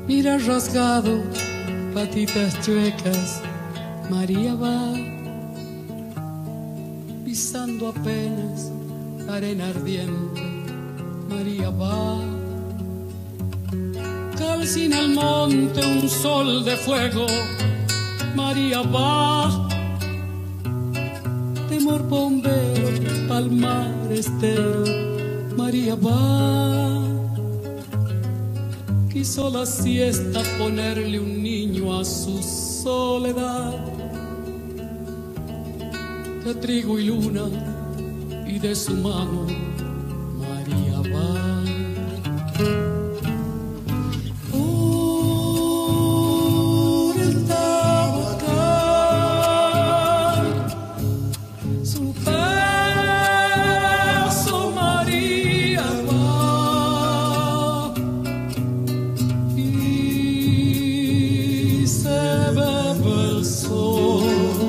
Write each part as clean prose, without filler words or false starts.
Mira rasgado, patitas chuecas, María va pisando apenas arena ardiente. María va, calcina el monte un sol de fuego. María va, temor bombero, palmar estero. María va, quiso la siesta ponerle un niño a su soledad. De trigo y luna y de su mano María va. Por el Tabacal, su paso María va, y se bebe el sol.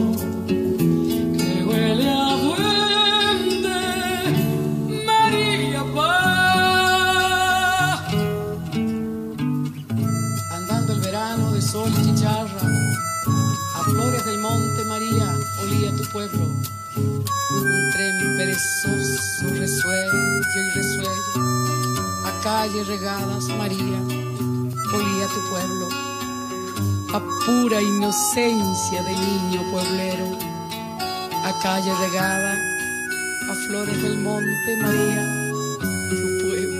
Pueblo, un tren perezoso resuello y resuello, a calles regadas, María, olía tu pueblo, a pura inocencia de niño pueblero, a calle regada, a flores del monte, María, tu pueblo.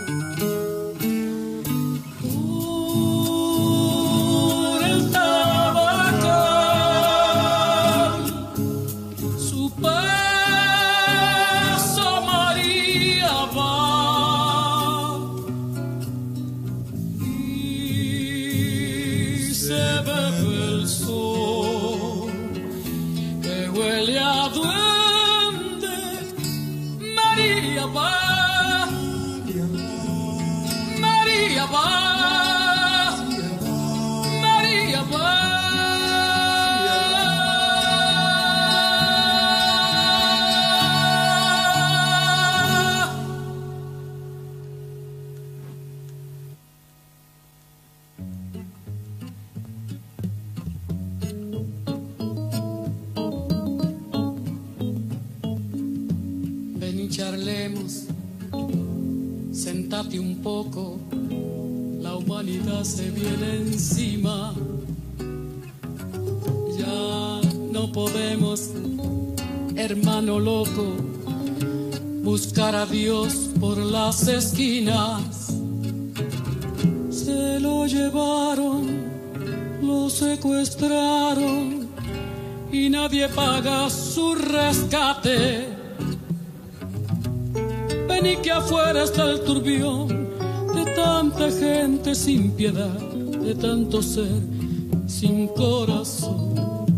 Charlemos, sentate un poco, la humanidad se viene encima. Ya no podemos, hermano loco, buscar a Dios por las esquinas. Se lo llevaron, lo secuestraron y nadie paga su rescate. Ven y que afuera está el turbión de tanta gente sin piedad, de tanto ser sin corazón.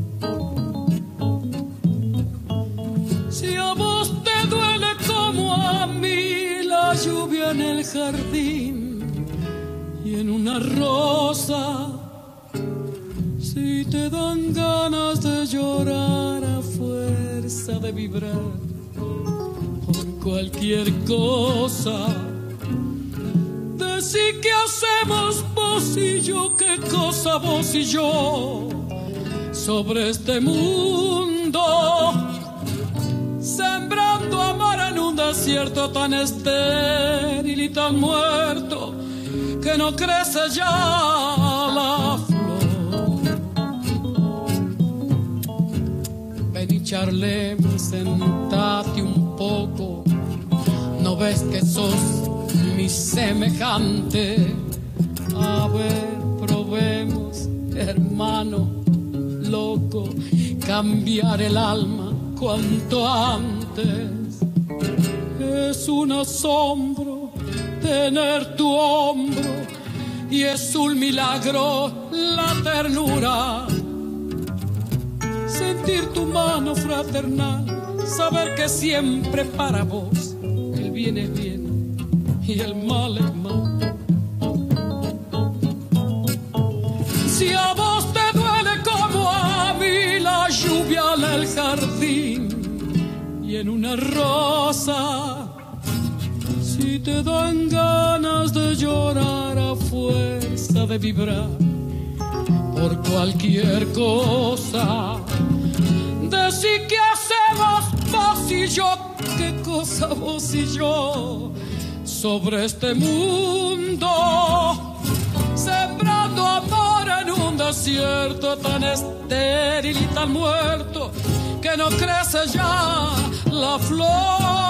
Si a vos te duele como a mí la lluvia en el jardín y en una rosa, si te dan ganas de llorar a fuerza de vibrar cualquier cosa, decí qué hacemos vos y yo, qué cosa vos y yo sobre este mundo, sembrando amor en un desierto tan estéril y tan muerto que no crece ya la flor. Ven y charlemos, sentate un poco. ¿No ves que sos mi semejante? A ver, probemos, hermano loco, cambiar el alma cuanto antes. Es un asombro tener tu hombro y es un milagro la ternura. Sentir tu mano fraternal, saber que siempre para vos el bien es bien y el mal es mal. Si a vos te duele como a mí la lluvia en el jardín y en una rosa, si Si te dan ganas de llorar a fuerza de vibrar por cualquier cosa, decí qué hacemos vos y yo, qué cosa vos y yo sobre este mundo, sembrando amor en un desierto tan estéril y tan muerto que no crece ya la flor.